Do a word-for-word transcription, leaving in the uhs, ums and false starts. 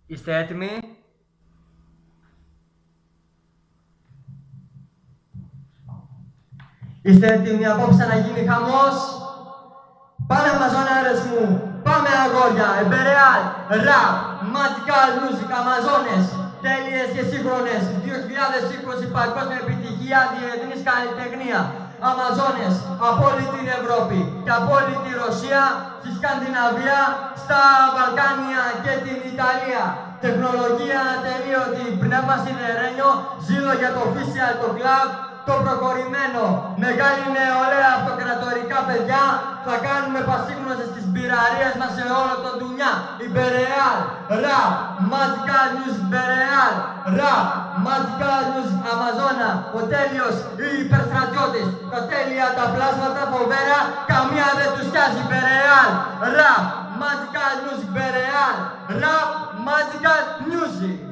Είστε έτοιμοι? Είστε έτοιμοι απόψε να γίνει χαμός? Πάμε Αμαζονάρες μου, πάμε αγόρια, Εμπερεάλ, ραπ, magical music, Αμαζόνες, τέλειες και σύγχρονες, δύο χιλιάδες είκοσι παγκόσμια επιτυχία, διεθνής καλλιτεχνία. Αμαζόνες από όλη την Ευρώπη και από όλη τη Ρωσία, στη Σκανδιναβία, στα Βαλκάνια και την Ιταλία. Τεχνολογία ατελείωτη, πνεύμα σιδερένιο, ζήλο για το official, το club, το προχωρημένο. Μεγάλη νεολαία, αυτοκρατορικά παιδιά, θα κάνουμε πασίγνωσες στις μπειραρίες μας σε όλο το ντουνιά. Υπερεάλ, ραπ, magical music, Υπερεάλ, ραπ, magical music, Αμαζόνα, ο τέλειος, οι υπερστρατιώτες, τα τέλεια, τα πλάσματα φοβέρα, καμία δεν τους πιάζει. Υπερεάλ, ραπ, magical music, Υπερεάλ, ραπ, magical music.